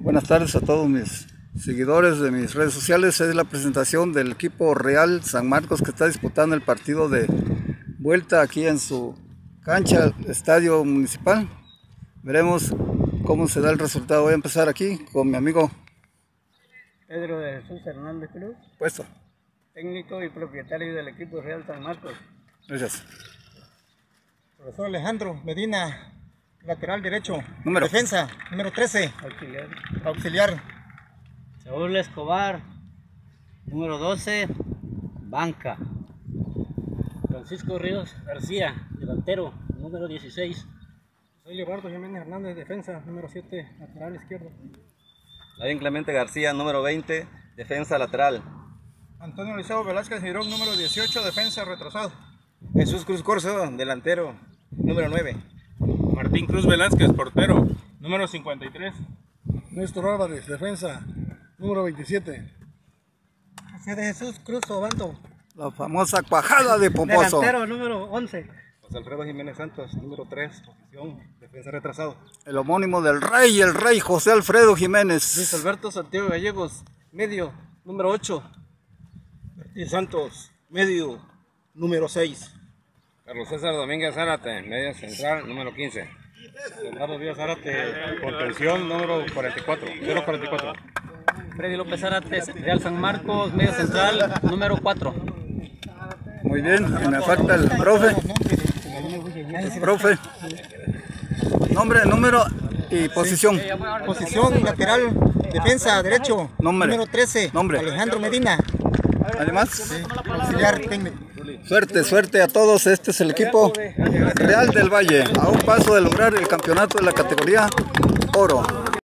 Buenas tardes a todos mis seguidores de mis redes sociales. Es la presentación del equipo Real San Marcos que está disputando el partido de vuelta aquí en su cancha, estadio municipal. Veremos cómo se da el resultado. Voy a empezar aquí con mi amigo Pedro de Jesús Hernández Cruz, Puesto. técnico y propietario del equipo Real San Marcos. Gracias. Profesor Alejandro Medina, lateral derecho. Número. Defensa, número 13. Auxiliar. Saúl Escobar, número 12, banca. Francisco Ríos García, delantero, número 16. Soy Leobardo Jiménez Hernández, defensa, número 7, lateral izquierdo. Lavín Clemente García, número 20, defensa lateral. Antonio Liceo Velázquez Girón, número 18, defensa retrasado. Jesús Cruz Corzo, delantero, número 9. Martín Cruz Velázquez, portero, número 53. Néstor Álvarez, defensa, número 27. José de Jesús Cruz Obanto. La famosa cuajada de Pomposo. Delantero número 11. José Alfredo Jiménez Santos, número 3, posición, defensa retrasado. El homónimo del rey, el rey José Alfredo Jiménez. Luis Alberto Santiago Gallegos, medio, número 8. Martín Santos, medio, número 6. Carlos César Domínguez Zárate, medio central, número 15. Leonardo Díaz Zárate, contención, número 44, 044. Freddy López Zárate, Real San Marcos, medio central, número 4. Muy bien, y me falta el profe. Profe. Nombre, número y posición. Posición lateral, defensa derecho, Nombre. número 13. Nombre. Alejandro Medina, Además, auxiliar técnico. suerte a todos. Este es el equipo Real del Valle, a un paso de lograr el campeonato de la categoría Oro.